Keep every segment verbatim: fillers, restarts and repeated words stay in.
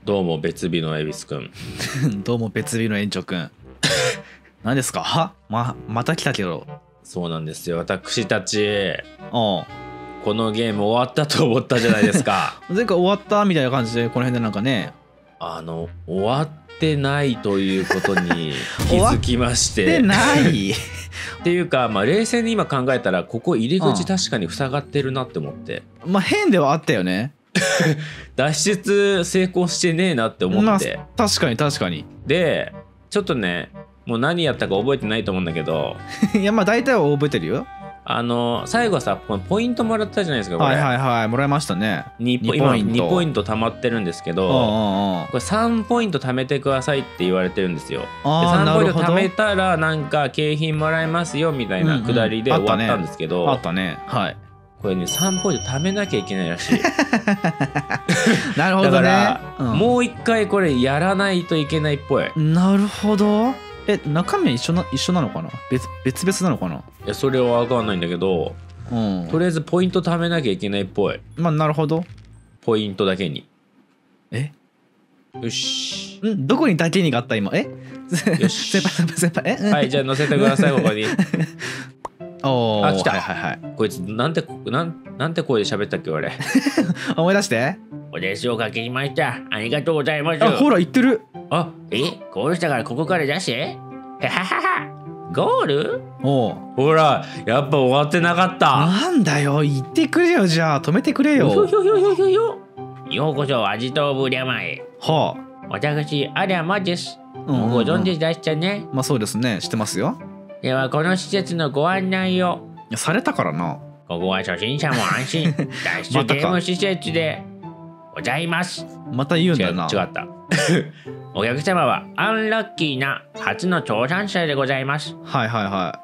どうも別日の恵比寿くん。 どうも別日の園長くん。何ですか？はままた来たけど。 そうなんですよ。私たちおうこのゲーム終わったと思ったじゃないですか。 前回終わったみたいな感じでこの辺でなんかね。 あの終わってないということに気づきまして。 終わってない。 っていうか、まあ、冷静に今考えたらここ入り口確かに塞がってるなって思って、 うん、まあ変ではあったよね。 脱出成功してねえなって思って、まあ、確かに確かに。 でちょっとねもう何やったか覚えてないと思うんだけどいやまあ大体は覚えてるよ。 あの最後さポイントもらったじゃないですか。これはいはいはいもらいましたね。 にポイント今にポイント貯まってるんですけど、これさんポイント貯めてくださいって言われてるんですよ。でさんポイント貯めたらなんか景品もらえますよみたいなくだりで終わったんですけど、 あったね。はい。 これねさんポイント貯めなきゃいけないらしい。 なるほどね。だから、 うん、もう一回これやらないといけないっぽい。 なるほど。え中身は一緒な一緒なのかな。別別々なのかな。 いやそれは分かんないんだけど、うん、とりあえずポイント貯めなきゃいけないっぽい。 まあなるほど。 ポイントだけに。 えよし。 んどこにだけにがあった今。えよし。 先輩先輩えはいじゃあ乗せてくださいここに。 おあ来た。 はいはいはい。 こいつなんてなんなんて声で喋ったっけ俺。 思い出して。 お電子をかけました。ありがとうございます。 あほら言ってる。 あえゴールしたからここから出して。はははゴール？ おうほらやっぱ終わってなかった。 なんだよ言ってくれよじゃあ止めてくれよ。 よよよよよよ。ようこそ味とぶりゃまへ。 はあ。 私アリャマです。もうご存知でしたね。 まあそうですね知ってますよ。 ではこの施設のご案内を。 いやされたからな。 ここは初心者も安心脱出ゲーム施設でございます。 また言うんだな。 違ったお客様はアンラッキーな初の挑戦者でございます。 はいはいはい。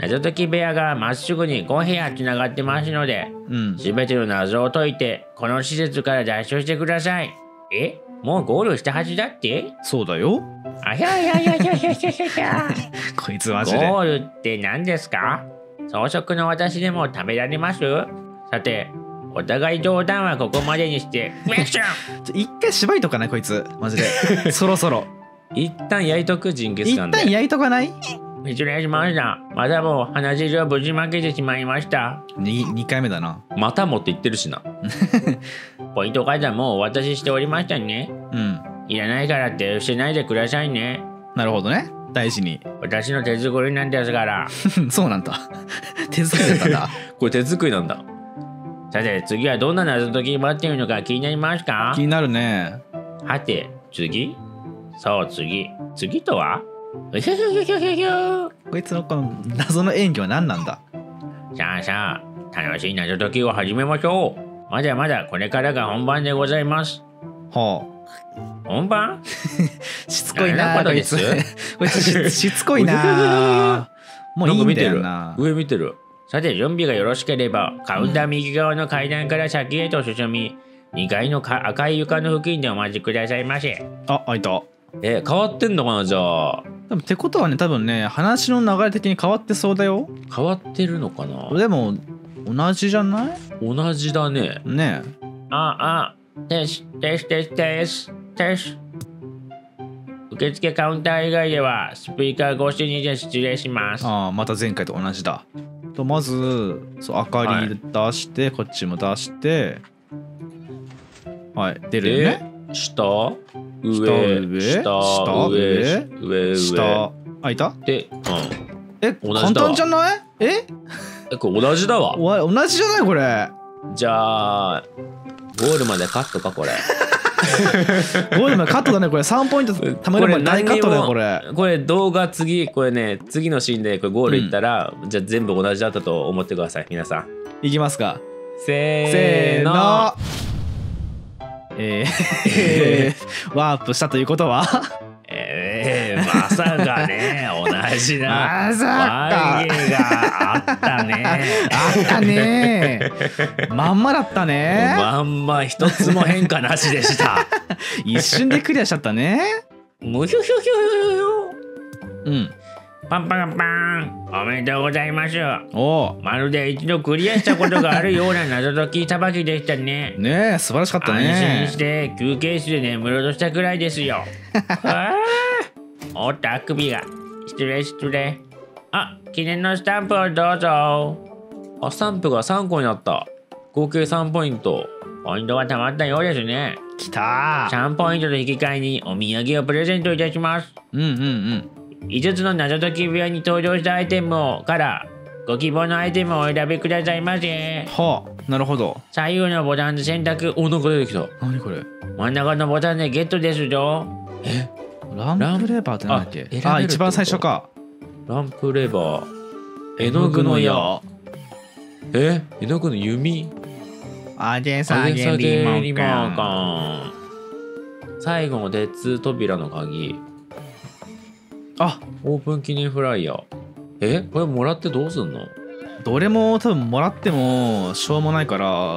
謎解き部屋がまっすぐにご部屋つながってますので、うん、全ての謎を解いてこの施設から脱出してください。えもうゴールしたはずだって？ そうだよ。 あひゃひゃひゃひゃひゃひゃひゃひゃこいつマジで。 ゴールって何ですか？草食の私でも食べられます？さてお互い冗談はここまでにして一回縛いとかないこいつマジで。そろそろ一旦焼いとくジンギスカンで。 一旦焼いとかない？ 失礼しました。またも話上無事負けてしまいました。 2, 2回目だな。 またもって言ってるしな。ポイントカードもうお渡ししておりましたね。うんいらないからって捨てないでくださいね。 なるほどね大事に。 私の手作りなんですから。 そうなんだ。手作りだったんだ。 これ手作りなんだ。さて次はどんな謎解き待っているのか気になりますか？ 気になるね。 はて次そう次次とはこいつのこの謎の演技は何なんだ。 さあさあ楽しい謎解きを始めましょう。まだまだこれからが本番でございます。 はあ本番しつこいなこいつ。こいつしつこいな。もういいんだよな。 上見てる。さて準備がよろしければカウンター右側の階段から先へと進み、にかいの赤い床の付近でお待ちくださいませ。 あ開いた。 え変わってんのかなじゃあ。 多分ってことはね多分ね話の流れ的に変わってそうだよ。 変わってるのかな。 でも同じじゃない？ 同じだね。 ねえ。 ああテステステステステス。受付カウンター以外ではスピーカー越しにで失礼します。 ああまた前回と同じだ。とまずそう明かり出して、はい、こっちも出してはい出るよね。 下上下上下上上下開いたで、うん、 え簡単じゃない？ええこれ同じだわ。 同じじゃないこれ。 じゃあゴールまでカットかこれ。 ゴールまでカットだねこれ。さんポイント貯めるまで大カットだよこれ。 これ動画次これね次のシーンでこれゴールいったら、うん、じゃあ全部同じだったと思ってください皆さん。 いきますか。 せーの。 えー、ワープしたということはえー、まさかね同じなまさかがあったね。 あったね。まんまだったね。 まんま一つも変化なしでした。 一瞬でクリアしちゃったね。 むひょひょひょひょひょ。 うんパンパンパン、おめでとうございます。 おお、 まるで一度クリアしたことがあるような謎解きさばきでしたね。 ねえ、素晴らしかったね。 安心して休憩室で眠ろうとしたくらいですよ。あおっと、あくびが。失礼失礼。あ、記念のスタンプをどうぞ。あ、スタンプがさんこになった。合計さんポイント。ポイントが貯まったようですね。 きたー。 さんポイントと引き換えにお土産をプレゼントいたします。 うんうんうん。 いつつの謎解き部屋に登場したアイテムをからご希望のアイテムをお選びくださいませ。 はあ、なるほど。 左右のボタンで選択。お、なんか出てきた。 何これ。 真ん中のボタンでゲットですよ。 え、ランプレバーってなんだっけ。あ、あ、一番最初か。 ランプレバー、絵の具の矢。え、絵の具の弓。 あげさげリモリモコン。最後の鉄扉の鍵。あ、オープン記念フライヤー。え、これもらってどうすんの？ どれも多分もらってもしょうもないから、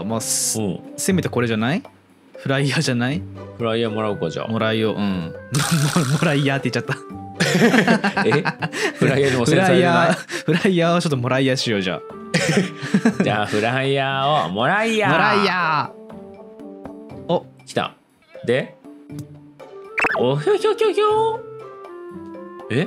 まあ、うん、せめてこれじゃない？フライヤーじゃない？ フライヤーもらおうか、じゃあ。 もらいよう。うん。もらいヤーって言っちゃった。 え、フライヤーにもセンサー入れない？ フライヤーをちょっともらいヤーしようじゃあ。 じゃあフライヤーをもらいヤー。 もらいヤー。お、 来た。で、おひょひょひょひょ。え？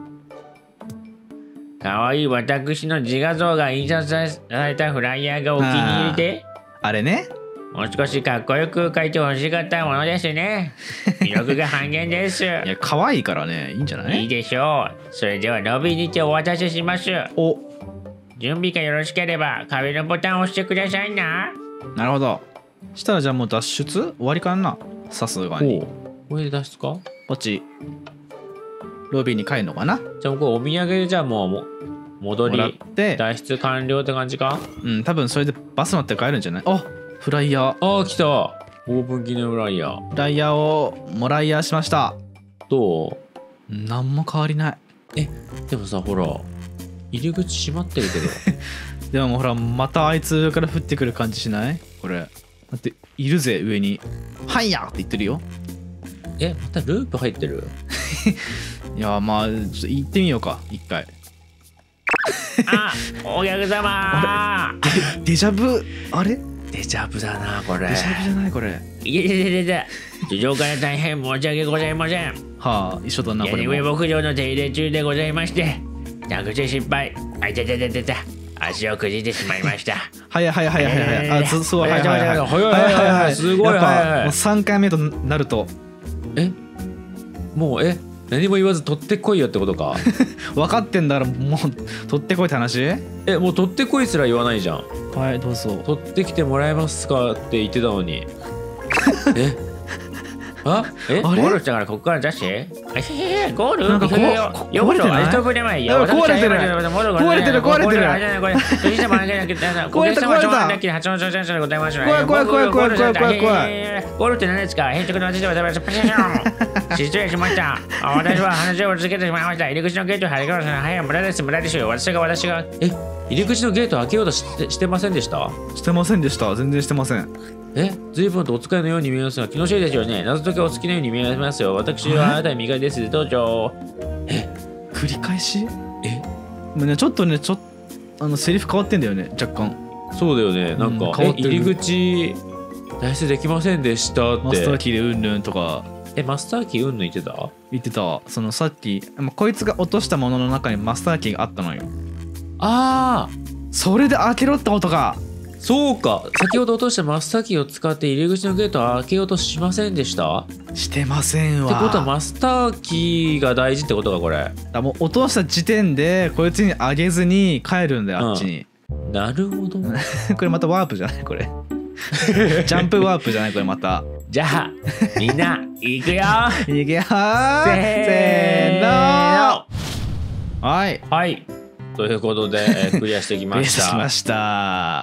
かわいい私の自画像が印刷されたフライヤーがお気に入りで。 あれね。 もう少しかっこよく描いてほしかったものですね。魅力が半減です。いや、可愛いからね、いいんじゃない？ いいでしょう。それではロビーにてお渡しします。 お、 準備がよろしければ壁のボタンを押してくださいな。 なるほど。したらじゃあもう脱出終わりかな。さすがに。 これで脱出か？ こっちロビーに帰るのかな。 じゃあこれお土産でじゃあもうも戻りって脱出完了って感じか？ うん、多分それでバス乗って帰るんじゃない？あ、フライヤー。 ああ、来た。オープン記念フライヤー。 フライヤーをもらいヤーしました。 どう？ なんも変わりない。 え、でもさ、ほら入り口閉まってるけど。 でもほら、またあいつから降ってくる感じしない？これだっているぜ、上に。はいやーって言ってるよ。 え、またループ入ってる？ いや、まあちょっと行ってみようか、一回。 あ、お客様ー。デジャブ、あれ？ デジャブだな、これ。 デジャブじゃないこれ。 いやいやいやいや、地上から大変申し訳ございません。 はあ、一緒だな、これ屋根上牧場の手入れ中でございまして、着地失敗。あいたたたたた。足をくじいてしまいました。 はいはいはいはいはいはい。あ、すごいはいはいはいはいはいはい。すごいはい。 さんかいめとなると、 え、もうえ、何も言わず取ってこいよってことか。 分かってんだからもう取ってこいって話？ え、もう取ってこいすら言わないじゃん。 はい、どうぞ。 取ってきてもらえますかって言ってたのに。え、あ、え、ゴールしたからここから出して。え、ゴール？ なんかこよこそアイストブレマイ。 壊れてる。壊れてる壊れてる。 壊れてる壊れてる。 壊れた壊れた。怖い怖い怖い怖い怖い怖い怖い。 ゴールって何ですか？返着の私は私は失礼しました。私は話を続けてしまいました。入り口のゲートを張り替えます。はい、無駄です無駄ですよ。私が私が。え、入り口のゲートを開けようとしてしてませんでした？ してませんでした。全然してません。 え、随分とお使いのように見えますが気のせいですよね。謎解きお好きなように見えますよ。私はあなたに味方です。どうぞ。え、 繰り返し？ え、 もうね、ちょっとね、ちょっとあのセリフ変わってんだよね、若干。 そうだよね。なんか、うん、え、入り口脱出できませんでしたって。 マスターキーでうんぬんとか。 え、マスターキーうんぬん言ってた？ 言ってた。そのさっきこいつが落としたものの中にマスターキーがあったのよ。 ああ、 それで開けろってことか。 そうか、先ほど落としたマスターキーを使って入り口のゲートを開けようとしませんでした？ してませんわ。 ってことはマスターキーが大事ってことか、これ。 だもう落とした時点でこいつにあげずに帰るんだよ、あっちに。 うん、なるほど。 これまたワープじゃないこれ。ジャンプワープじゃないこれまた。 じゃあみんな行くよ。 行くよー。 せーの。 はいはいということで、えー、クリアしてきました。 クリアしました。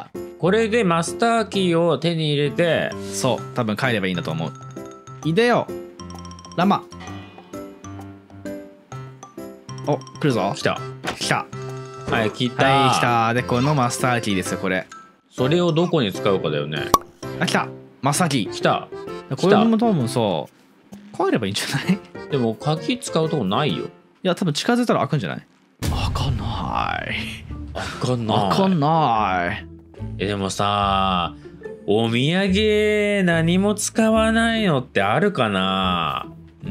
これでマスターキーを手に入れて、 そう多分帰ればいいんだと思う。いでよラマ。お、来るぞ。 来た来た。 はい、来た。 はい、来た。でこのマスターキーですよこれ。 それをどこに使うかだよね。 あ、来たマスターキー。 来た。 これも多分さ帰ればいいんじゃない？ でも鍵使うとこないよ。 いや多分近づいたら開くんじゃない？ 開かない開かない開かない。 えでもさ、お土産何も使わないのってあるかな。 うー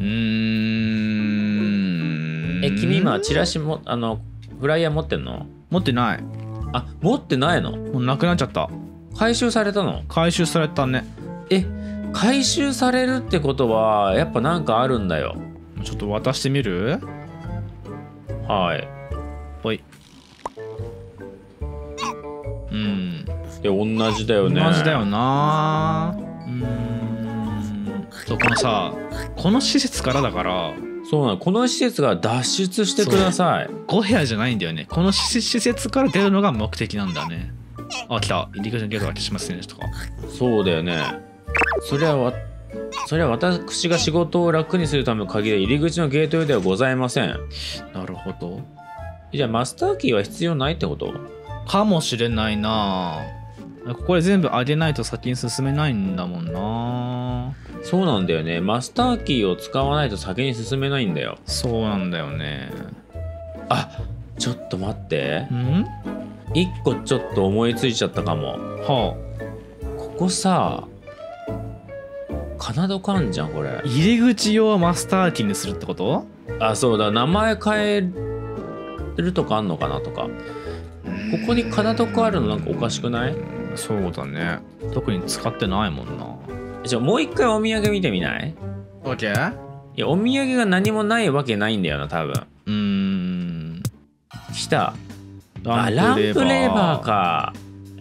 ん。 え君今チラシもあのフライヤー持ってんの？ 持ってない。 あ持ってないの？ もうなくなっちゃった。 回収されたの？ 回収されたね。 え回収されるってことはやっぱなんかあるんだよ。 ちょっと渡してみる？ はい。 ほい。うん。 で同じだよね。 同じだよな。うーん。そうこのさ、この施設からだから。 そうなの。この施設が脱出してください。 ご部屋じゃないんだよね。この施設から出るのが目的なんだね。あ来た。入り口のゲートが消しませんでしたか。 そうだよね。それはわそれは私が仕事を楽にするための鍵で入り口のゲートではございません。 なるほど。 じゃあマスターキーは必要ないってこと？ かもしれないな。ここで全部上げないと先に進めないんだもんな。 そうなんだよね。マスターキーを使わないと先に進めないんだよ。 そうなんだよね。 あちょっと待って。 ん一個ちょっと思いついちゃったかも。 はあここさカナドかんじゃんこれ。 入り口用マスターキーにするってこと？ あそうだ名前変えるとかあんのかなとか。ここにカナドカあるのなんかおかしくない？ そうだね。特に使ってないもんな。 じゃあもう一回お土産見てみない？ OK？ いやお土産が何もないわけないんだよな多分。 うーん。 来た。あランプレバーか。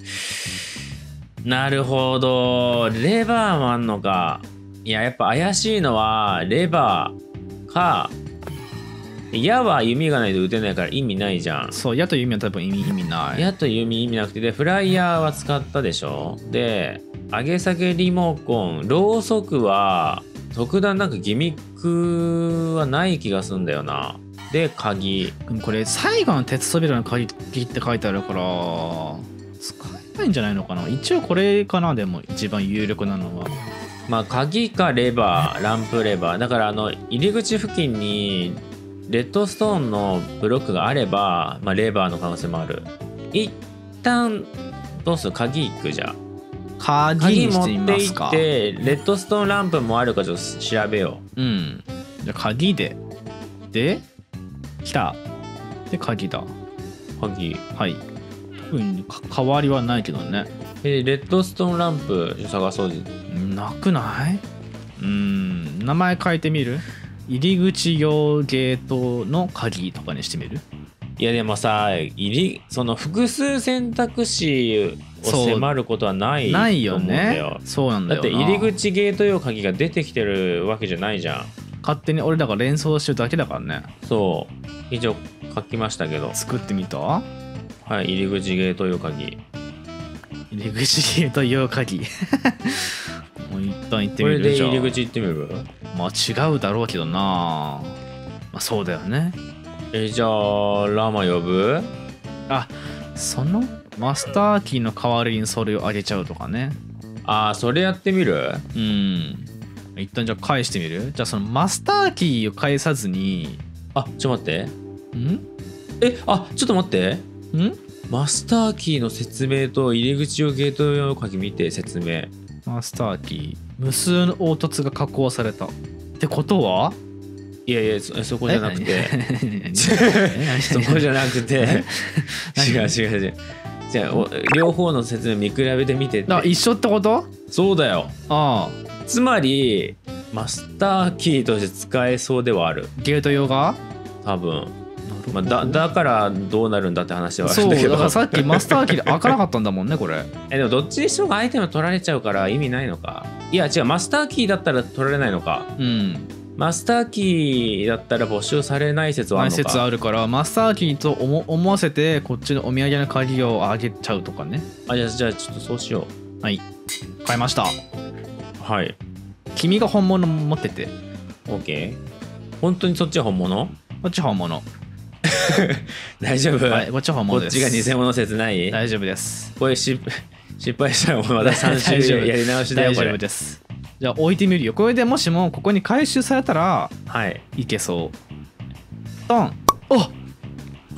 なるほどレバーもあんのか。いややっぱ怪しいのはレバーか。矢は弓がないと撃てないから意味ないじゃん。 そう矢と弓は多分意味意味ない。 矢と弓意味なくてでフライヤーは使ったでしょ。で上げ下げリモコンろうそくは特段なんかギミックはない気がするんだよな。で鍵でもこれ最後の鉄扉の鍵って書いてあるから使えないんじゃないのかな。一応これかな。でも一番有力なのはまあ鍵かレバーランプレバーだからあの入り口付近にレッドストーンのブロックがあれば、まあ、レバーの可能性もある。一旦どうする？鍵いくじゃ鍵にしてみますか。 鍵持っていってレッドストーンランプもあるかちょっと調べよう。うんじゃあ鍵でで来たで鍵だ。 鍵はい特に変わりはないけどね。 えレッドストーンランプ探そう。 なくない？うーん名前変えてみる？入り口用ゲートの鍵とかにしてみる？ いやでもさ入りその複数選択肢を迫ることはないと思うんだよ。 ないよね。そうなんだよな。 だって入り口ゲート用鍵が出てきてるわけじゃないじゃん。 勝手に俺らが連想してるだけだからね。 そう以上書きましたけど。 作ってみた？はい入り口ゲート用鍵。 入り口ゲート用鍵もう一旦行ってみる。 これで入り口行ってみる？ まあ違うだろうけどな。まあそうだよね。 えじゃあラマ呼ぶ？ あそのマスターキーの代わりにそれをあげちゃうとかね。 あーそれやってみる？ うん一旦じゃあ返してみる？じゃあそのマスターキーを返さずに。 あちょっと待って。 んえあちょっと待って。 んマスターキーの説明と入り口用ゲート用鍵見て説明。 マスターキー無数の凹凸が加工されたってことは？ いやいや そ, そこじゃなくてそこじゃなくて違う違う違うじゃあ両方の説明見比べてみてって。 あ一緒ってこと？ そうだよ。 ああつまりマスターキーとして使えそうではある。 ゲート用が多分、まあ、だ, だからどうなるんだって話はあるんだけど。 そうだからさっきマスターキーで開かなかったんだもんねこれえでもどっちにしてもアイテム取られちゃうから意味ないのか。いや違うマスターキーだったら取られないのか。 うんマスターキーだったら没収されない説はあるのか。 ない説あるからマスターキーと 思, 思わせてこっちのお土産の鍵をあげちゃうとかね。 あじゃあじゃあちょっとそうしよう。はい買いました。 はい。 君が本物持ってて OK。 本当にそっちは本物？ こっち本物大丈夫？ はいこっち本物です。 こっちが偽物説ない？ 大丈夫です。これ失敗したらまたさん種類やり直しだよ。 大丈夫です。じゃあ置いてみるよ。これでもしもここに回収されたらはいいけそう。ドン。 あ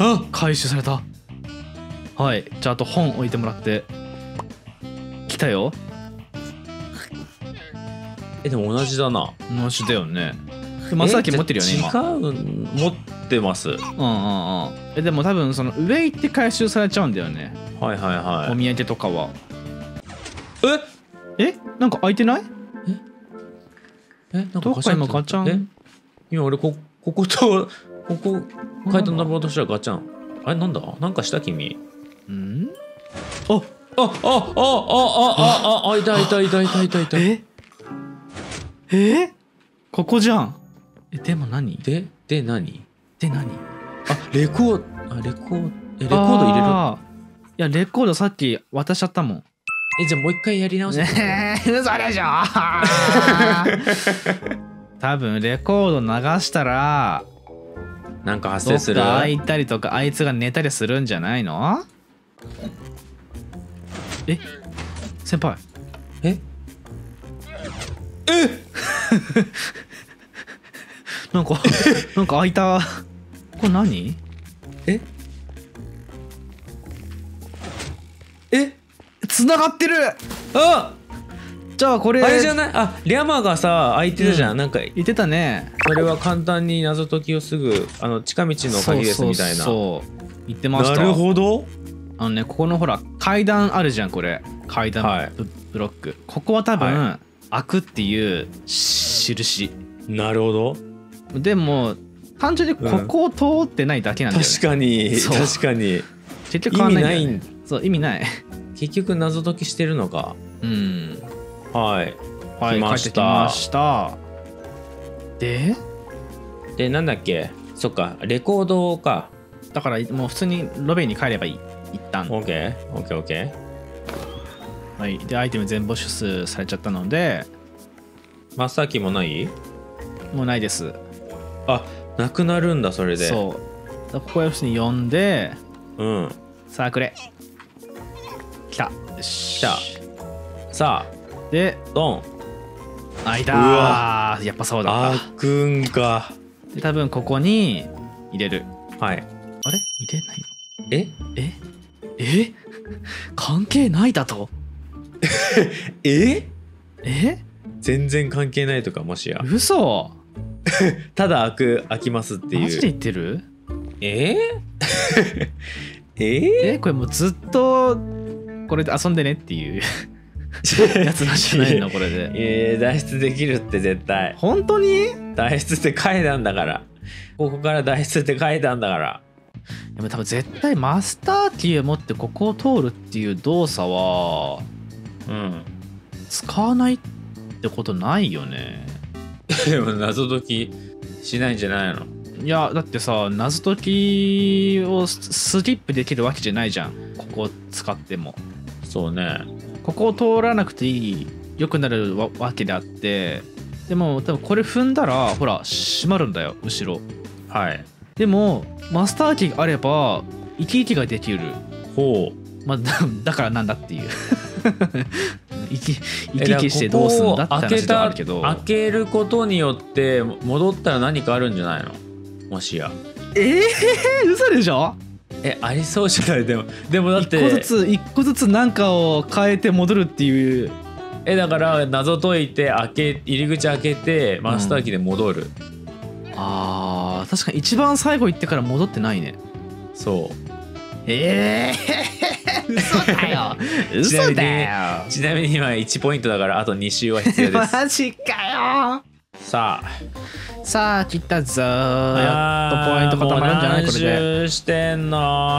あ、回収された。はい、じゃああと本置いてもらって。来たよ。 え、でも同じだな。 同じだよね。マスターキー持ってるよね、今。 違う、持ってます。うんうんうん。え、でも多分その上行って回収されちゃうんだよね。 はいはいはい。 お土産とかは。 ええ、なんか開いてない？ ええ、なんかどっか今ガチャン。 今俺ここことここ階段登ろうとしたらガチャン。あれなんだ？なんかした君。 ん？ あああああああああいたいたいたいたいたいた。 え？え？ここじゃん。え、でも何？ でで何？ で何？ あ、レコード、あ、レコード、え、レコード入れろ。 いや、レコードさっき渡しちゃったもん。 え、じゃあもう一回やり直して。 えー、嘘でしょ多分レコード流したらなんか発生する。 どっか開いたりとかあいつが寝たりするんじゃないの？え、先輩。 ええなんかなんか開いた。これ何？ ええ繋がってる。 あ、 じゃあこれあれじゃない？あ、リャマがさ開いてたじゃん、うん、なんか言ってたね。 それは簡単に謎解きをすぐあの近道の鍵ですみたいな。 そうそうそう言ってました。 なるほど。あのね、ここのほら階段あるじゃん、これ階段、はい、ブロック。ここは多分、はい、開くっていう印。 なるほど。 でも単純にここを通ってないだけなんだよね、 うん、確かに確かに結局変わんないんだよね。意味ない。そう、意味ない。 結局謎解きしてるのか。 うん。 はい。 はい、 来ました。帰ってきました。でで、なんだっけ。そっか、レコードか。 だからもう普通にロビーに帰ればいい。一旦。 オッケー、オッケー、オッケー。はい。で、アイテム全没収されちゃったので。 マスターキーもない？ もうないです。 あ、なくなるんだ、それで。 そう。ここは普通に呼んで。 うん。 さあ、くれ。来た。よし。 来た。さあ。 で、 ドン。 開いたー。やっぱそうだった。 開くんか。 で、多分ここに入れる。 はい。 あれ入れないの？ えええ関係ないだとええ全然関係ないとか、もしや。 嘘ただ開く、開きますっていう。 マジで言ってる？ えー、 えー、これもうずっとこれで遊んでねっていうやつなんじゃないのこれで。 えー、脱出できるって絶対。 本当に？ 脱出って階段だから。ここから脱出って階段だから。 でも多分絶対マスターキーを持ってここを通るっていう動作は、 うん、 使わないってことないよね。 でも謎解きしないんじゃないの？ いやだってさ、謎解きをスキップできるわけじゃないじゃん、ここを使っても。 そうね。 ここを通らなくていい良くなる わ, わけであって、でも多分これ踏んだらほら閉まるんだよ後ろ。 はい。 でもマスターキーがあれば生き生きができる。 ほう。 まあ だ, だからなんだっていう生き生き生きしてどうすんだって話ではあるけど、 開けることによって戻ったら何かあるんじゃないの？もしや。 えー、嘘でしょ？ え、ありそうじゃない？でもでもだって一個ずつ一個ずつ何かを変えて戻るっていう。 え、だから謎解いて開け入り口開けてマスターキーで戻る、うん、 あー確かに一番最後行ってから戻ってないね。 そう。 えー、嘘だよ嘘だよ。 ちなみに今いちポイントだからあとに周は必要です。 マジかよ。 さあさあ切ったぞー。やっとポイント固まるんじゃない？これで何周してんの？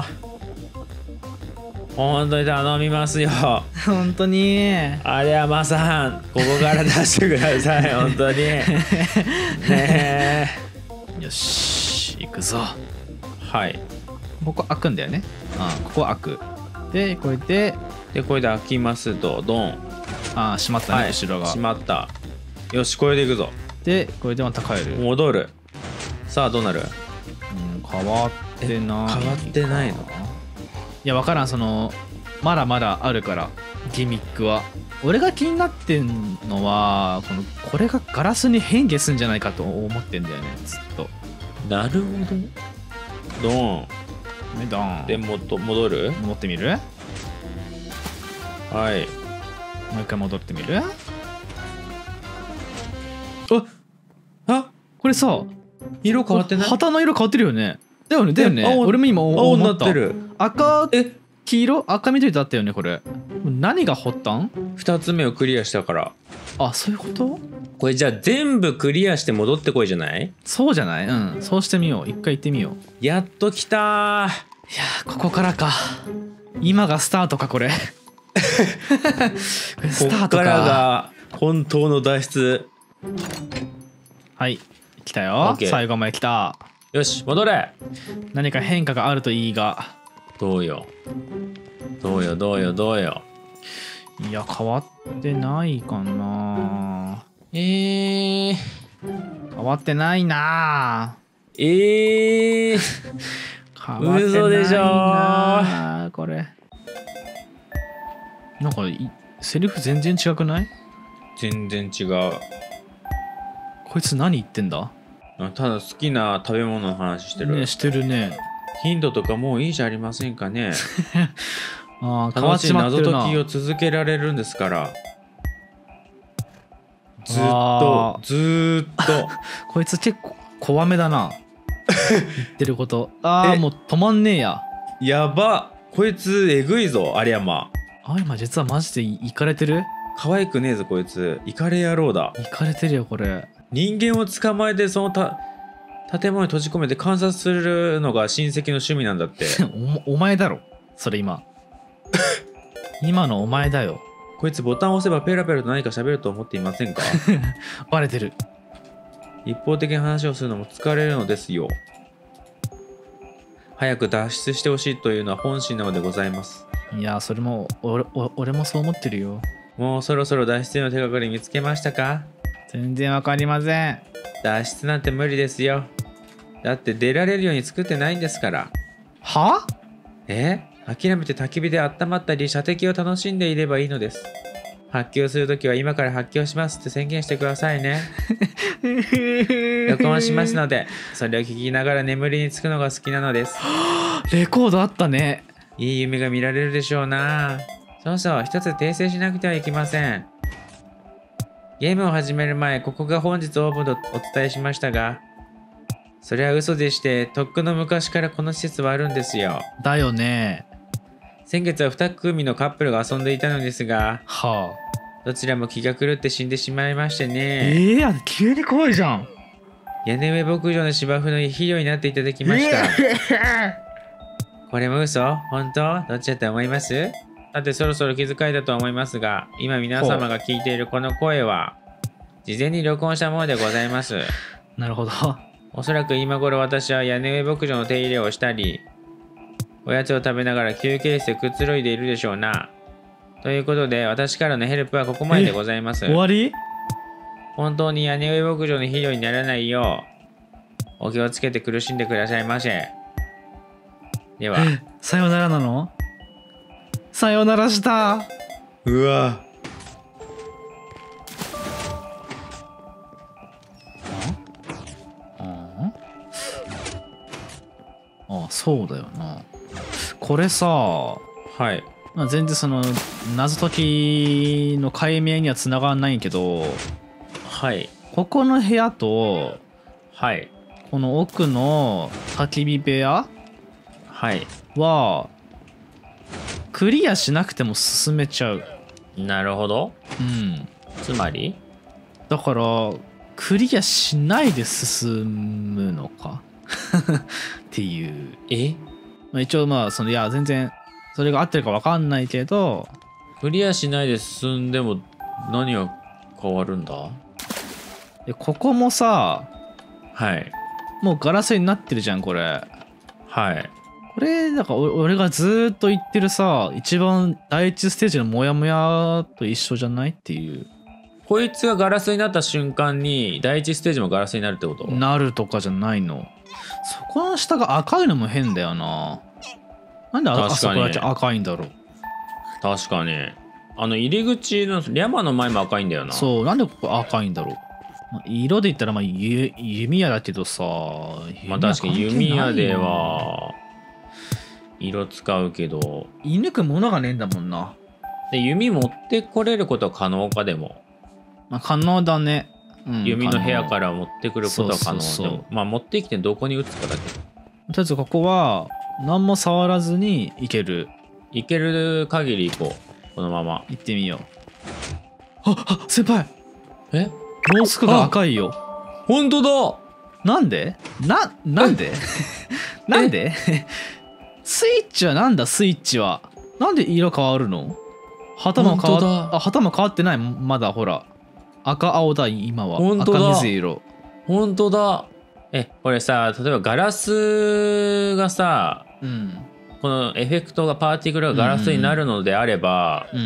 本当に頼みますよ。 本当に。 あれはまさんここから出してください。本当にね。 よし行くぞ。 はい。 ここ開くんだよね。ああここ開く。でこれででこれで開きますとドン。 ああ閉まったね、はい、後ろが閉まった。よしこれでいくぞ。 でこれでまた帰る。 戻る。さあどうなる？ うん、変わってない。変わってないの？ いや分からん、そのまだまだあるからギミックは。俺が気になってんのはこのこれがガラスに変化するんじゃないかと思ってんだよねずっと。 なるほど。ドン。 メドンでもと戻る。 戻ってみる。 はい。 もう一回戻ってみる。ああ、 これさ色変わってない？ 旗の色変わってるよね。だよねだよね。俺も今青になってる。 赤、え、黄色、赤緑だったよねこれ。何が発端？ 二つ目をクリアしたから。 あ、そういうこと？ これじゃあ全部クリアして戻ってこいじゃない？ そうじゃない？うん、そうしてみよう。一回行ってみよう。 やっと来たー。いやー、ここからか。今がスタートかこれ。これスタートか。ここからが本当の脱出。 はい、来たよ。最後まで来た。 よし、戻れ。 何か変化があるといいが。 どうよどうよどうよどうよ。 いや、変わってないかな。 えー、 変わってないな。 えー、 変わってないな。嘘でしょこれ。なんかセリフ全然違くない？ 全然違う。 こいつ何言ってんだ？ ただ好きな食べ物の話してる。 ね、してるね。 頻度とかもういいじゃありませんかね。 ああ、楽しい謎解きを続けられるんですから。ずっとずーっと。 こいつ結構怖めだな。言ってること。ああ、もう止まんねえや。 やば。こいつえぐいぞ、有山。 有山実はマジでイカれてる？ 可愛くねえぞこいつ。イカれ野郎だ。 イカれてるよこれ。 人間を捕まえてそのた建物に閉じ込めて観察するのが親戚の趣味なんだって。 お, お前だろそれ今。今のお前だよ。 こいつボタンを押せばペラペラと何か喋ると思っていませんか？ バレてる。 一方的に話をするのも疲れるのですよ。早く脱出してほしいというのは本心なのでございます。 いや、それも俺、俺もそう思ってるよ。 もうそろそろ脱出の手がかり見つけましたか？ 全然わかりません。 脱出なんて無理ですよ。だって出られるように作ってないんですから。 は？ え？諦めて焚き火で温まったり射的を楽しんでいればいいのです。発狂するときは今から発狂しますって宣言してくださいね。録音しますので、それを聞きながら眠りにつくのが好きなのです。 レコードあったね。 いい夢が見られるでしょうな。そうそう、一つ訂正しなくてはいけません。ゲームを始める前、ここが本日オープンとお伝えしましたが、それは嘘でして、とっくの昔からこの施設はあるんですよ。 だよね。 先月はに組のカップルが遊んでいたのですが、 はあ、 どちらも気が狂って死んでしまいましてね。 ええー、急に怖いじゃん。 屋根上牧場の芝生の肥料になっていただきました。これも嘘？本当？どっちだと思います？さてそろそろ気遣いだと思いますが、今皆様が聞いているこの声は事前に録音したものでございます。 なるほど。 おそらく今頃私は屋根上牧場の手入れをしたり、おやつを食べながら休憩室でくつろいでいるでしょうな。ということで私からのヘルプはここまででございます。 終わり？ 本当に屋根上牧場の肥料にならないようお気をつけて苦しんでくださいませ。では。 さよならなの？さよならした。 うわ。 ああ、そうだよな。これさ、 はい。 まあ、全然その謎解きの解明にはつながらないけど、 はい。 ここの部屋と、 はい。 この奥の焚き火部屋、 はい。 はクリアしなくても進めちゃう。 なるほど。 うん。 つまりだからクリアしないで進むのかっていう。 え、 まあ、一応まあそのいや全然それが合ってるか分かんないけど、 クリアしないで進んでも何が変わるんだ。 でここもさ、 はい、 もうガラスになってるじゃんこれ。 はい。 これだから俺がずっと言ってるさ、一番第一ステージのモヤモヤと一緒じゃないっていう。 こいつがガラスになった瞬間に第一ステージもガラスになるってこと？ なるとかじゃないの。そこの下が赤いのも変だよな。なんであそこだけ赤いんだろう。 確かに。あの入り口の山の前も赤いんだよな。 そう、なんでここ赤いんだろう。まあ、色で言ったらまあ弓矢だけどさ。 まあ確かに弓矢では色使うけど射抜くものがねえんだもんな。 で弓持ってこれることは可能か。でも、 まあ、可能だね、うん、 弓の部屋から持ってくることは可能。 そうそうそうでもまあ持ってきてどこに打つかだけど、 とりあえずここは何も触らずに行ける。 行ける限り行こう。このまま行ってみよう。ああ先輩、 えロースクが赤いよ。 本当だ。 なんでななんでなんでスイッチはなんだ。スイッチはなんで色変わるの。旗も変わっ本当だあ旗も変わってない。まだほら赤青だ今は。 本当だ赤水色。 本当だ。えこれさ、例えばガラスがさ、 うん、 このエフェクトがパーティクルがガラスになるのであれば、 うんうんうん、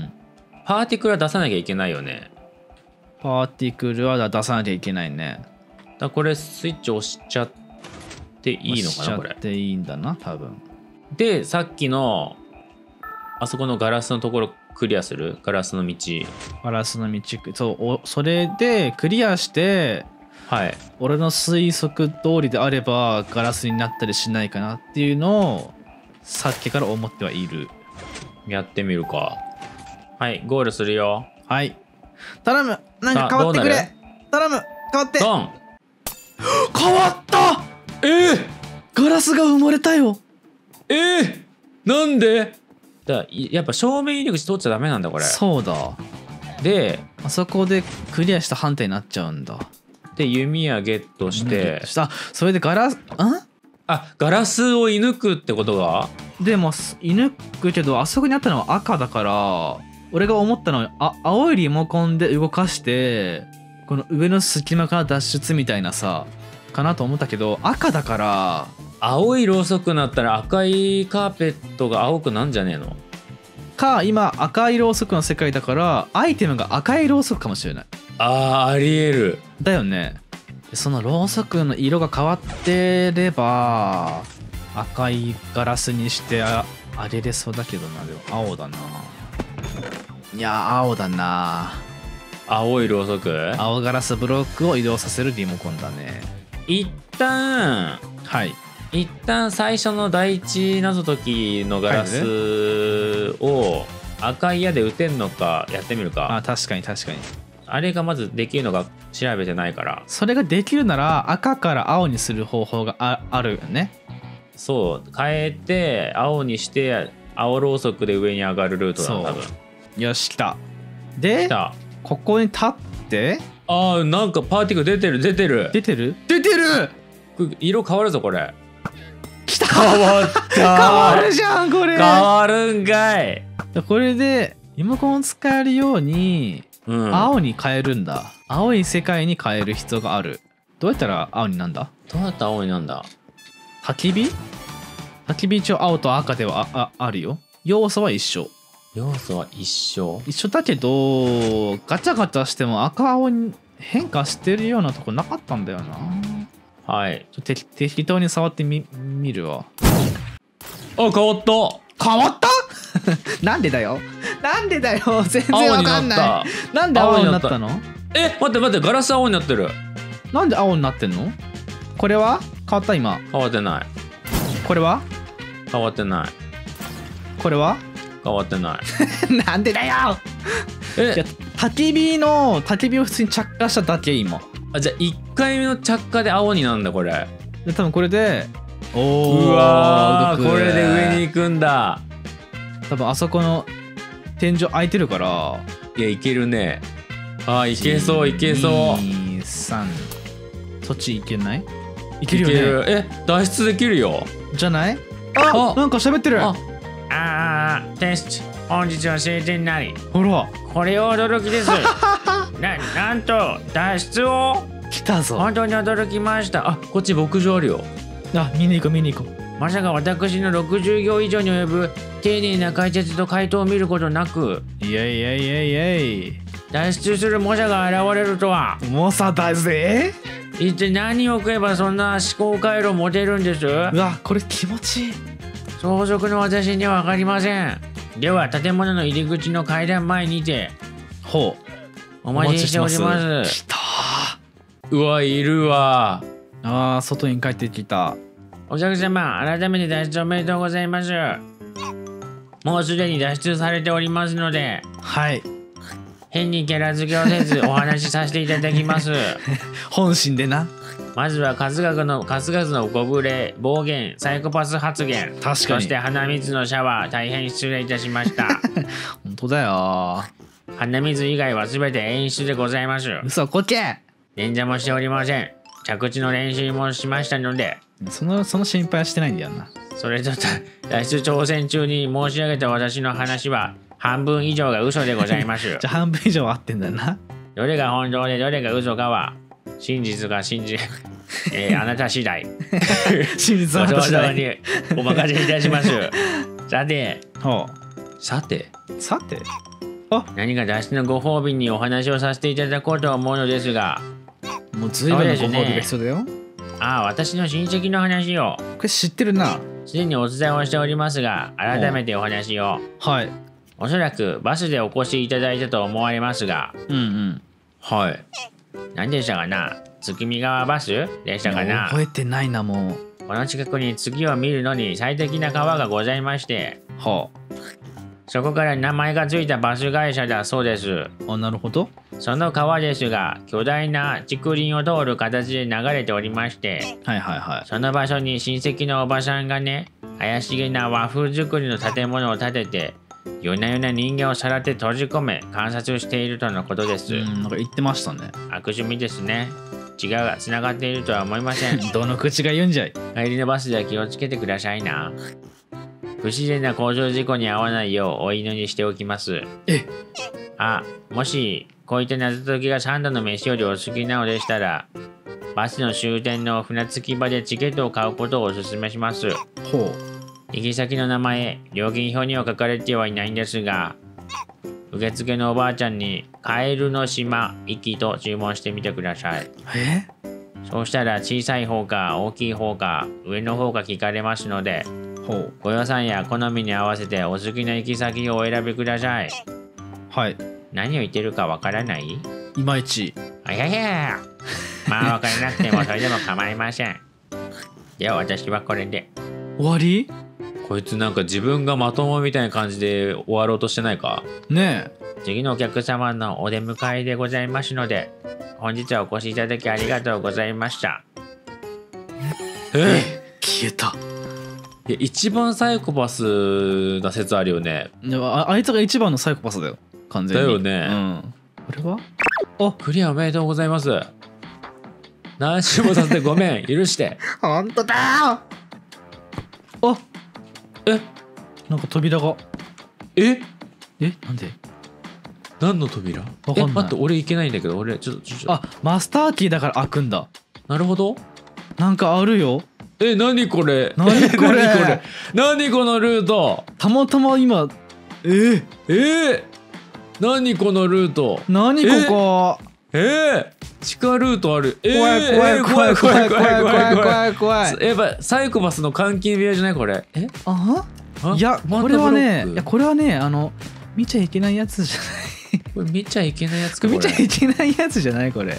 パーティクルは出さなきゃいけないよね。 パーティクルは出さなきゃいけないね。 だこれスイッチ押しちゃっていいのかなこれ。 押しちゃっていいんだな多分。 でさっきのあそこのガラスのところクリアする。ガラスの道。 ガラスの道。そうおそれでクリアして、 はい、 俺の推測通りであればガラスになったりしないかなっていうのをさっきから思ってはいる。 やってみるか。はい、ゴールするよ。 はい、頼む。なんか変わってくれ。頼む、変わって。 ドン。 変わった。 えー、 ガラスが埋もれたよ。 えー、なんでだ。やっぱ正面入り口通っちゃダメなんだこれ。 そうだ。 であそこでクリアした判定になっちゃうんだ。 で弓矢ゲットしてあそれでガラスんあガラスを射抜くってことが。 でも射抜くけどあそこにあったのは赤だから、俺が思ったのはあ青いリモコンで動かしてこの上の隙間から脱出みたいなさかなと思ったけど、赤だから。 青いろうそくになったら赤いカーペットが青くなんじゃねえのか。今赤いろうそくの世界だからアイテムが赤いろうそくかもしれない。 あーありえる。 だよね。そのろうそくの色が変わってれば赤いガラスにしてああげれそうだけどな。でも青だな。いや青だな。 青いろうそく。 青ガラスブロックを移動させるリモコンだね。 一旦はい一旦最初の第一謎解きのガラスを赤い矢で撃てんのかやってみるか。 あ確かに確かに。 あれがまずできるのか調べてないから。 それができるなら赤から青にする方法が あ, あるよね。 そう変えて青にして青ろうそくで上に上がるルートだ多分。 よし来た。で来た。 ここに立って。 あーなんかパーティクル出てる出てる出てる出てる。 色変わるぞこれ。 来た。 変わった変わるじゃんこれ。 変わるんかい。 これでリモコンを使えるようにうん、 青に変えるんだ。青い世界に変える必要がある。どうやったら青になんだ。 どうやったら青になんだ。 焚き火焚き火一応青と赤では あ, あ, あるよ。要素は一緒。 要素は一緒一緒だけどガチャガチャしても赤青に変化してるようなとこなかったんだよな。 はいちょ適適当に触ってみ見るわ。 あ変わった。 変わったなんでだよなんでだよ全然わかんない。 青になった。 なんで青になったの。 え待って待ってガラス青になってる。 なんで青になってんの。これは変わった。今変わってない。 これは変わってない。 これは変わってないなんでだよ。 えいや焚き火の焚き火を普通に着火しただけ今。 あじゃあいっかいめの着火で青になるんだこれ。 で多分これでおーうわー動くこれで上に行くんだ。 多分あそこの天井開いてるから。 いやいけるね。あーいけそういけそう。 にさんそっち行けない。いいけるよね。 え脱出できるよ。 じゃない。ああなんか喋ってる。 ああーテスト本日は晴天なり。 ほらこれは驚きですななんと脱出を来たぞ。 本当に驚きました。あこっち牧場あるよ。 あ見に行こう見に行こう。 まさか私のろくじゅう行以上に及ぶ丁寧な解説と回答を見ることなくイエイイエイイエイイエイ脱出する猛者が現れるとは。 猛者だぜ。 一体何を食えばそんな思考回路を持てるんです。 うわこれ気持ちいい。 相続の私には分かりません。では建物の入り口の階段前にてほうお待ちしております。 来たうわいるわ。 あー外に帰ってきた。 お客様、改めて脱出おめでとうございます。もうすでに脱出されておりますので、 はい。 変にキャラ付けをせずお話しさせていただきます。 本心でな。 まずは数々の数々のご無礼、暴言、サイコパス発言、 確かに。 そして鼻水のシャワー、大変失礼いたしました。 本当だよ。 鼻水以外は全て演出でございます。 嘘こけ。 演者もしておりません。着地の練習もしましたので。 そのその心配はしてないんだよな。 それと脱出挑戦中に申し上げた私の話は半分以上が嘘でございます。 じゃあ半分以上合ってんだな。 どれが本当でどれが嘘かは真実か信じ、えー、あなた次第。 真実はあなた次第にお任せいたします。さて、 はあ、 さて、 さて、 あ、何か脱出のご褒美にお話をさせていただこうと思うのですが、 もう随分のご褒美が必要だよ。 ああ、私の親戚の話を。 これ知ってるな。 すでにお伝えをしておりますが、改めてお話を。 はい。 おそらくバスでお越しいただいたと思われますが、 うんうん。 はい。何でしたかな、月見川バスでしたかな。 覚えてないな、もう。この近くに月を見るのに最適な川がございまして、 はあ、 そこから名前がついたバス会社だそうです。 あ、なるほど。 その川ですが、巨大な竹林を通る形で流れておりまして、 はいはいはい。 その場所に親戚のおばさんがね、怪しげな和風作りの建物を建てて、夜な夜な人間をさらって閉じ込め観察しているとのことです。 うん、なんか言ってましたね。 悪趣味ですね。血がつながっているとは思いません。 どの口が言うんじゃい。 帰りのバスでは気をつけてくださいな。不自然な交通事故に遭わないようお祈りしておきます。 えあ、もしこういった謎解きが三度の飯よりお好きなのでしたら、バスの終点の船着き場でチケットを買うことをお勧めします。 ほう。 行き先の名前、料金表には書かれてはいないんですが、受付のおばあちゃんにカエルの島行きと注文してみてください。 え？ そうしたら小さい方か大きい方か上の方か聞かれますので、 ほう。 ご予算や好みに合わせてお好きな行き先をお選びください。 はい。 何を言ってるかわからない？ いまいち。 あややまあわからなくてもそれでも構いません。では私はこれで。 終わり？ こいつなんか自分がまともみたいな感じで終わろうとしてないか？ ねえ。次のお客様のお出迎えでございますので、本日はお越しいただきありがとうございました。 ええ、消えた。 いや、一番サイコパスな説あるよね。 あ, あいつが一番のサイコパスだよ、完全に。 だよね。 うん。これは？ あ、クリアおめでとうございます。何周もさせてごめん、許して。 本当だー。あ、 え、 なんか扉が。 え？ え、なんで？ 何の扉？ わかんない。 え、待って、俺行けないんだけど、俺ちょっとちょっと。 あ、マスターキーだから開くんだ。 なるほど。 なんかあるよ。 え、何これ？ 何これ？ 何これ？何このルート？ たまたま今、えー、 えー、何このルート？ 何ここ？ えー、地下ルートある。えー、 怖い怖い怖い怖い怖い怖い怖い怖い。 やっぱサイコパスの監禁部屋じゃないこれ？え？ あ？いや、これはね、いやこれはね、あの見ちゃいけないやつじゃない。 これ見ちゃいけないやつか？ 見ちゃいけないやつじゃないこれ。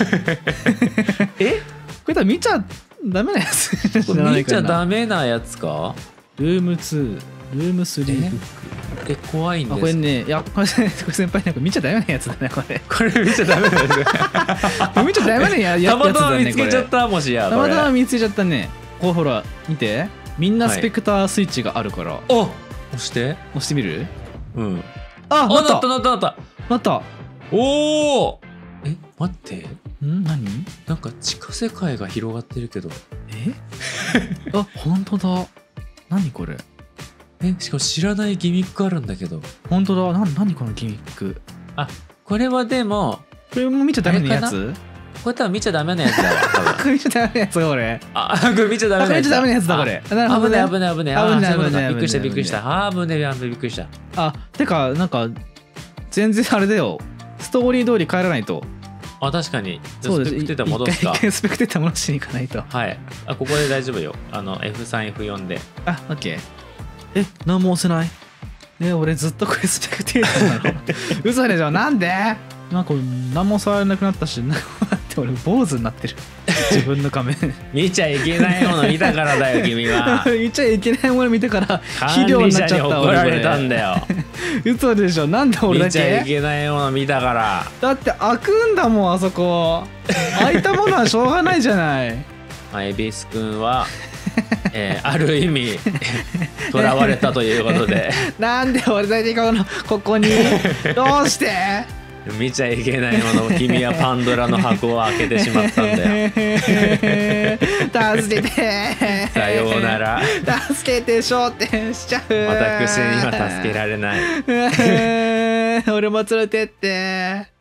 え？これ多分見ちゃダメなやつじゃないかな。 見ちゃダメなやつか？ ルームツー、ルームスリーブック。 え、怖いんですか？ これね、いや、これ先輩なんか見ちゃダメなやつだね、これ。 これ見ちゃダメなやつ。 見ちゃダメなやつだね。 たまたま見つけちゃった、もしや。 たまたま見つけちゃったね。こうほら、見て。みんなスペクタースイッチがあるから。 あ、押して。 押してみる？ うん。 あ、なったなったなった。 なった。 おお。え、待って。 ん？何？ なんか地下世界が広がってるけど。 え？あ、本当だ。何これ？ え、しかも知らないギミックあるんだけど。 本当だ。な、何このギミック？ あ、これはでもこれも見ちゃダメなやつ？ これ多分見ちゃダメなやつだわ。 これ見ちゃダメなやつこれ。 あ、これ見ちゃダメなやつ。 見ちゃダメなやつだこれ。 なるほどね。危ない危ない危ない。 危ない危ない。 びっくりしたびっくりした。あ、危ない危ないびっくりした。 あ、てかなんか全然あれだよ。ストーリー通り帰らないと。 あ、確かに。 そうです。 スペクテーター戻すか。 一回スペクテーター戻しに行かないと。 はい。あ、ここで大丈夫よ。あの エフスリー、エフフォー で。 あ、オッケー。え、何も押せない。ね、俺ずっとこれスペクテーターなの。嘘でしょ。なんで？なんか何も触れなくなったし、なんか待って俺坊主になってる自分の仮面見ちゃいけないもの見たからだよ君は見ちゃいけないもの見てから肥管料に理者になっちゃった怒られたんだよ嘘でしょ。なんで俺だ見ちゃいけけないもの見たからだって開くんだもんあそこ開いたものはしょうがないじゃないまあ恵比寿くんは、えー、ある意味囚われたということでなんで俺だけこのここにどうして見ちゃいけないものを君はパンドラの箱を開けてしまったんだよ助けてさようなら助けて焦点しちゃう私には助けられない俺も連れてって